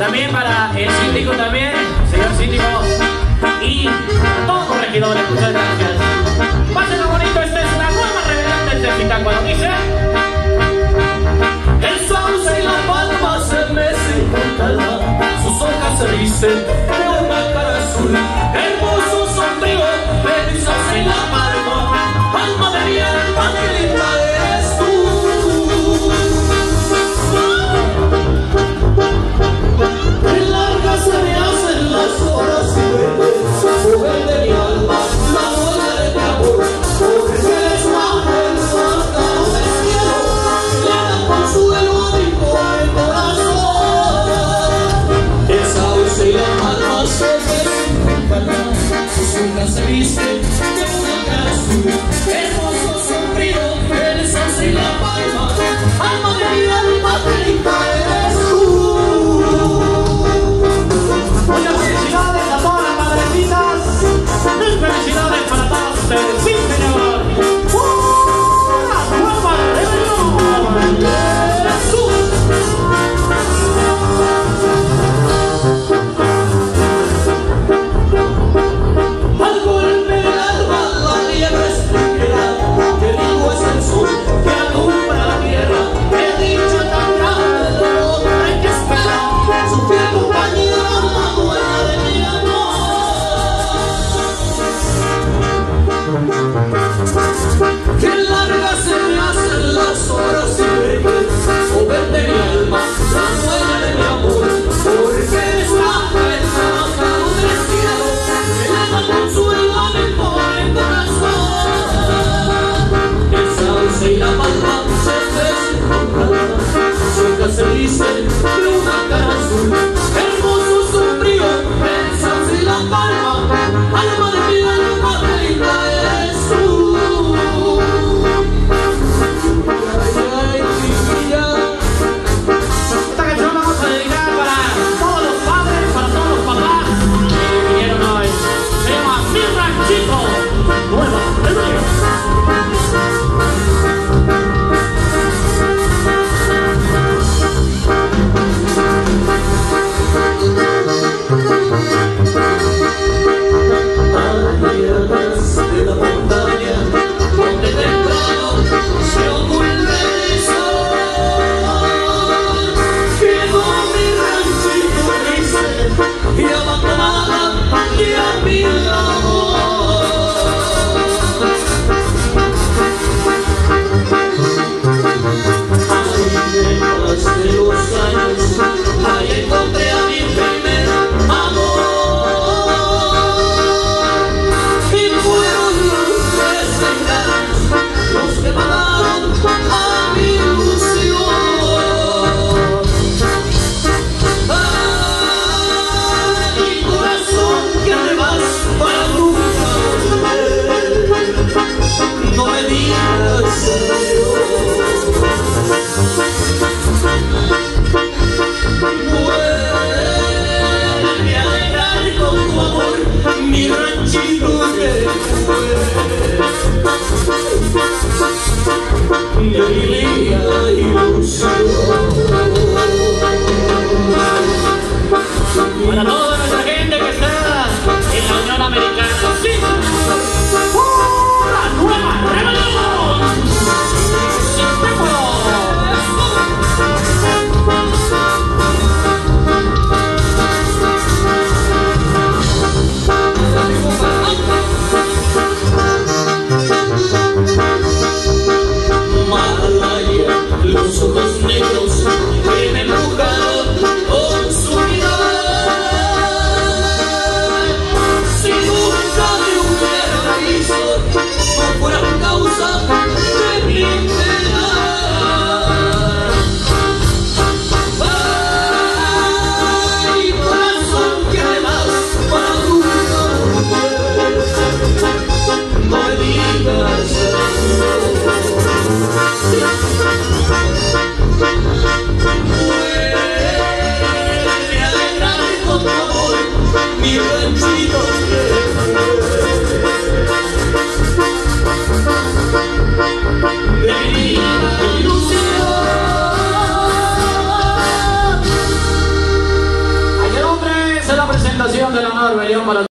También para el síndico también, señor síndico. Y a todos los regidores, muchas gracias. Pásenlo bonito, esta es la nueva rebelión del Zitácuaro. Dice: el sauce y la palma se mecen con calma, sus hojas se visten de una cara azul. Hermoso sombrío, el sauce y la palma, alma de mi alma, que linda eres tú. Qué largas se me hacen las horas y mujer de mi alma, la dueña de mi amor, porque eres ángel sacado del cielo, le da consuelo a mi pobre corazón. El sauce y la palma se besan con calma, sus hojas se visten de una cara azul. Hermoso sombrío, el sauce y la palma, alma de mi alma, que linda eres tú. Muchas felicidades a todas las madrecitas. Mil felicidades para todos ustedes. ¡Sí, señor! ¡Una nueva rebelión! ¡Jesús! Al golpe del alba la liebre es ligera, que digo es el sol que alumbra la tierra. He dicho tan grande el hombre que espera su fiel compañía, la dueña de mi amor. Qué largas se me hacen las horas y joven de mi alma, la dueña de mi amor, porque eres ángel sacado del cielo, que le da consuelo a mi pobre corazón. El sauce y la palma se besan con calma, sus hojas se visten de una cara azul. Hermoso sombrío, el sauce y la palma, alma de mi alma, que linda eres tú. Esta canción la vamos a dedicar para todos los padres, para todos los papás que vinieron hoy. Se llama Mi Ranchito, nueva rebelión. De la montaña donde temprano se oculta el sol, quedó mi ranchito triste y abandonada y a mi amor. Ahí detrás de los años, ahí encontré a mi primer amor. Los que mataron a mi ilusión. Ay, corazón, que te vas para nunca volver. No me digas adiós. Vuelve a alegrar con tu amor mi ranchito que fue mi alegría, ilusión. Para toda nuestra gente que está en la Unión Americana, ¡sí! ¡Una nueva rebelión! ¡Zitácuaro! Los ojos negros que me empujaron con su mirada. Si nunca me hubiera visto, no fuera causa de mi pena. Ay, corazón, que me das para nunca volver. No me digas adiós. la presentación de la nueva rebelión para